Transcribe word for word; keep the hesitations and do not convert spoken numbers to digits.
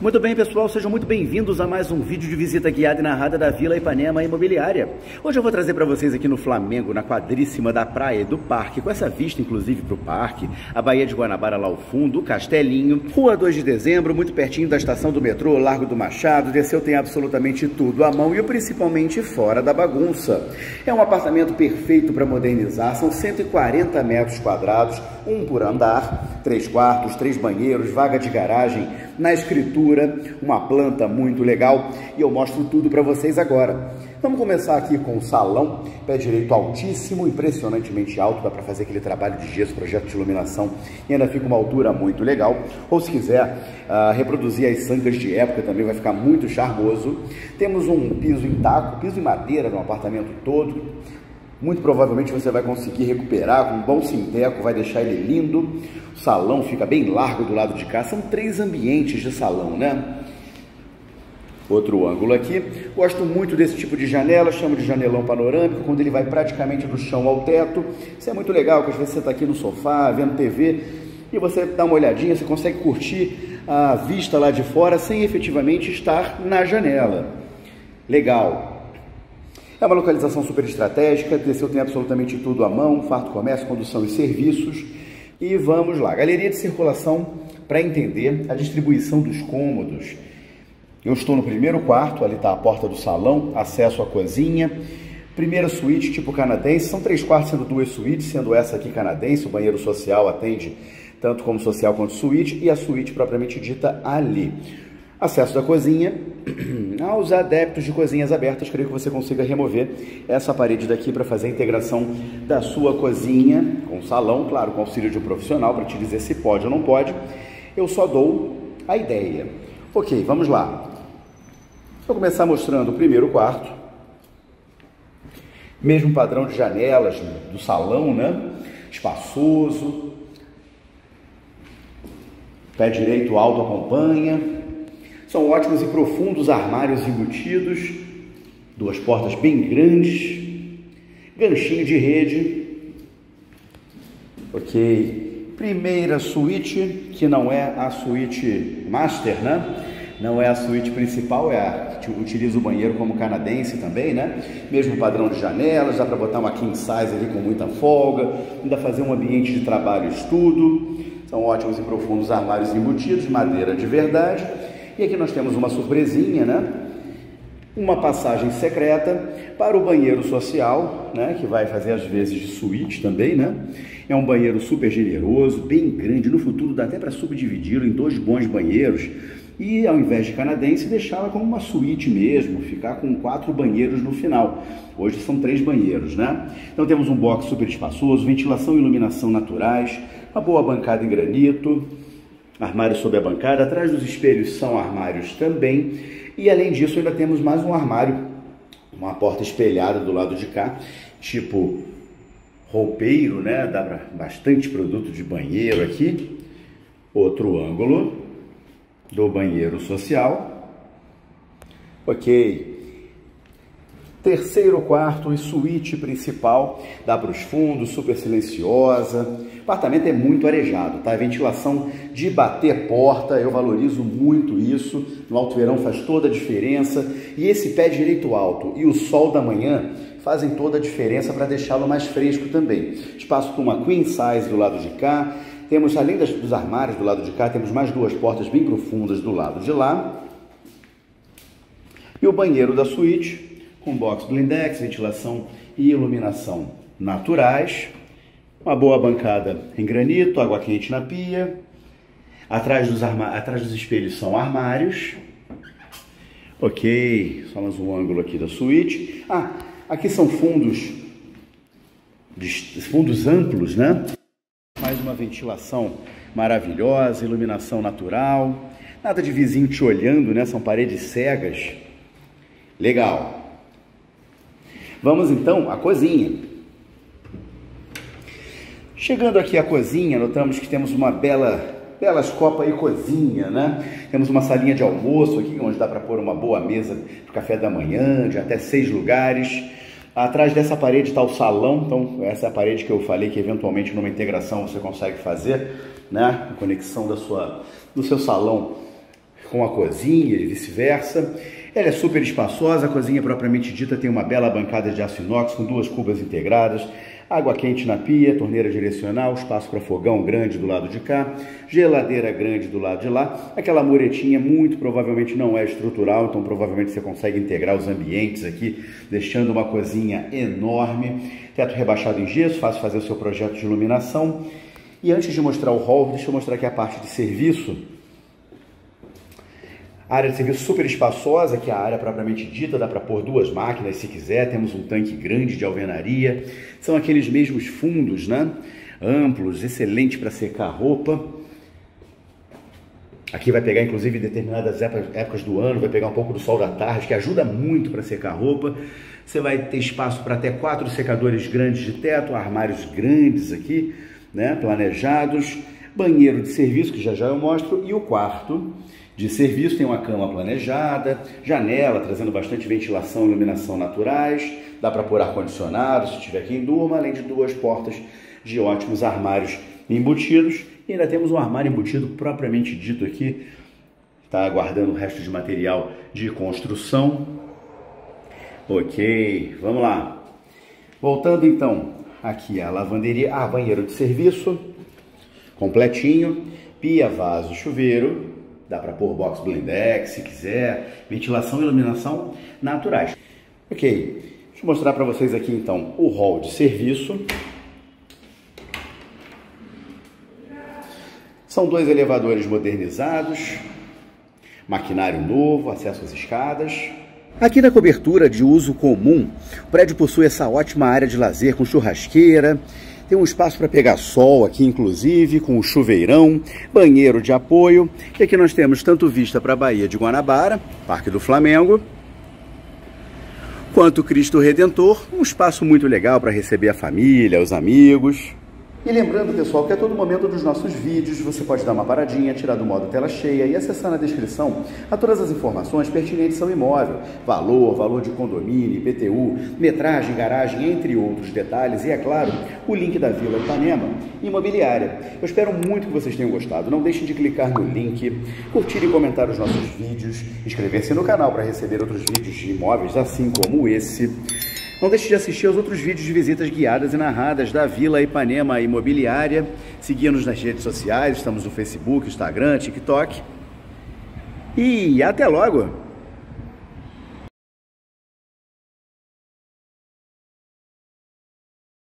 Muito bem, pessoal, sejam muito bem-vindos a mais um vídeo de visita guiada e narrada da Vila Ipanema Imobiliária. Hoje eu vou trazer para vocês aqui no Flamengo, na quadríssima da praia e do parque, com essa vista inclusive para o parque, a Baía de Guanabara lá ao fundo, o Castelinho, Rua dois de Dezembro, muito pertinho da estação do metrô, Largo do Machado. Desceu, tem absolutamente tudo à mão e principalmente fora da bagunça. É um apartamento perfeito para modernizar, são cento e quarenta metros quadrados, um por andar, três quartos, três banheiros, vaga de garagem, na escritura, uma planta muito legal, e eu mostro tudo para vocês agora. Vamos começar aqui com o salão, pé direito altíssimo, impressionantemente alto, dá para fazer aquele trabalho de gesso, projeto de iluminação, e ainda fica uma altura muito legal. Ou se quiser uh, reproduzir as sancas de época, também vai ficar muito charmoso. Temos um piso em taco, piso em madeira no apartamento todo. Muito provavelmente você vai conseguir recuperar com um bom sinteco, vai deixar ele lindo. O salão fica bem largo do lado de cá, são três ambientes de salão, né? Outro ângulo aqui, gosto muito desse tipo de janela, chamo de janelão panorâmico, quando ele vai praticamente do chão ao teto. Isso é muito legal, porque às vezes você está aqui no sofá, vendo T V, e você dá uma olhadinha, você consegue curtir a vista lá de fora, sem efetivamente estar na janela. Legal! É uma localização super estratégica, desceu tem absolutamente tudo à mão, farto comércio, condução e serviços. E vamos lá, galeria de circulação para entender a distribuição dos cômodos. Eu estou no primeiro quarto, ali está a porta do salão, acesso à cozinha. Primeira suíte tipo canadense, são três quartos sendo duas suítes, sendo essa aqui canadense, o banheiro social atende tanto como social quanto suíte, e a suíte propriamente dita ali. Acesso da cozinha, aos adeptos de cozinhas abertas, creio que você consiga remover essa parede daqui para fazer a integração da sua cozinha com o salão, claro, com auxílio de um profissional para te dizer se pode ou não pode. Eu só dou a ideia. Ok, vamos lá. Vou começar mostrando o primeiro quarto. Mesmo padrão de janelas do salão, né? Espaçoso. Pé direito alto acompanha. São ótimos e profundos armários embutidos, duas portas bem grandes, ganchinho de rede. Ok, primeira suíte, que não é a suíte master, né? Não é a suíte principal, é a que utiliza o banheiro como canadense também, né? Mesmo padrão de janelas, dá para botar uma king size ali com muita folga, ainda fazer um ambiente de trabalho e estudo. São ótimos e profundos armários embutidos, madeira de verdade. E aqui nós temos uma surpresinha, né? Uma passagem secreta para o banheiro social, né? Que vai fazer às vezes de suíte também, né? É um banheiro super generoso, bem grande. No futuro dá até para subdividi-lo em dois bons banheiros. E ao invés de canadense, deixá-la como uma suíte mesmo, ficar com quatro banheiros no final. Hoje são três banheiros, né? Então temos um box super espaçoso, ventilação e iluminação naturais, uma boa bancada em granito, armário sob a bancada, atrás dos espelhos são armários também, e além disso ainda temos mais um armário, uma porta espelhada do lado de cá, tipo roupeiro, né? Dá pra bastante produto de banheiro aqui. Outro ângulo do banheiro social. Ok. Terceiro quarto e suíte principal, dá para os fundos, super silenciosa. O apartamento é muito arejado, tá? A ventilação de bater porta, eu valorizo muito isso. No alto verão faz toda a diferença. E esse pé direito alto e o sol da manhã fazem toda a diferença para deixá-lo mais fresco também. Espaço com uma queen size do lado de cá. Temos, além das, dos armários do lado de cá, temos mais duas portas bem profundas do lado de lá. E o banheiro da suíte, com box blindex, ventilação e iluminação naturais. Uma boa bancada em granito, água quente na pia. Atrás dos, arma... Atrás dos espelhos são armários. Ok, só mais um ângulo aqui da suíte. Ah, aqui são fundos, fundos amplos, né? Mais uma ventilação maravilhosa, iluminação natural. Nada de vizinho te olhando, né? São paredes cegas. Legal. Vamos então à cozinha. Chegando aqui à cozinha, notamos que temos uma bela, belas copa e cozinha, né? Temos uma salinha de almoço aqui, onde dá para pôr uma boa mesa para o café da manhã, de até seis lugares. Atrás dessa parede está o salão, então essa é a parede que eu falei que eventualmente numa integração você consegue fazer, né? A conexão da sua, do seu salão com a cozinha e vice-versa. Ela é super espaçosa, a cozinha propriamente dita tem uma bela bancada de aço inox com duas cubas integradas, água quente na pia, torneira direcional, espaço para fogão grande do lado de cá, geladeira grande do lado de lá. Aquela muretinha muito provavelmente não é estrutural, então provavelmente você consegue integrar os ambientes aqui, deixando uma cozinha enorme. Teto rebaixado em gesso, fácil fazer o seu projeto de iluminação. E antes de mostrar o hall, deixa eu mostrar aqui a parte de serviço. A área de serviço super espaçosa, que é a área propriamente dita, dá para pôr duas máquinas se quiser, temos um tanque grande de alvenaria, são aqueles mesmos fundos, né? Amplos, excelente para secar roupa. Aqui vai pegar inclusive determinadas épocas do ano, vai pegar um pouco do sol da tarde, que ajuda muito para secar roupa. Você vai ter espaço para até quatro secadores grandes de teto, armários grandes aqui, né? Planejados, banheiro de serviço, que já já eu mostro, e o quarto de serviço tem uma cama planejada, janela trazendo bastante ventilação e iluminação naturais, dá para pôr ar-condicionado se tiver quem durma, além de duas portas de ótimos armários embutidos. E ainda temos um armário embutido propriamente dito aqui, está aguardando o resto de material de construção. Ok, vamos lá. Voltando então aqui a lavanderia, ah, banheiro de serviço, completinho, pia, vaso, chuveiro. Dá para pôr box blindex se quiser, ventilação e iluminação naturais. Ok, deixa eu mostrar para vocês aqui então o hall de serviço. São dois elevadores modernizados, maquinário novo, acesso às escadas. Aqui na cobertura de uso comum, o prédio possui essa ótima área de lazer com churrasqueira. Tem um espaço para pegar sol aqui, inclusive, com o chuveirão, banheiro de apoio. E aqui nós temos tanto vista para a Baía de Guanabara, Parque do Flamengo, quanto Cristo Redentor. Um espaço muito legal para receber a família, os amigos. E lembrando, pessoal, que a todo momento dos nossos vídeos você pode dar uma paradinha, tirar do modo tela cheia e acessar na descrição a todas as informações pertinentes ao imóvel, valor, valor de condomínio, I P T U, metragem, garagem, entre outros detalhes e, é claro, o link da Vila Ipanema Imobiliária. Eu espero muito que vocês tenham gostado. Não deixem de clicar no link, curtir e comentar os nossos vídeos, inscrever-se no canal para receber outros vídeos de imóveis assim como esse. Não deixe de assistir aos outros vídeos de visitas guiadas e narradas da Vila Ipanema Imobiliária. Siga-nos nas redes sociais, estamos no Facebook, Instagram, TikTok. E até logo!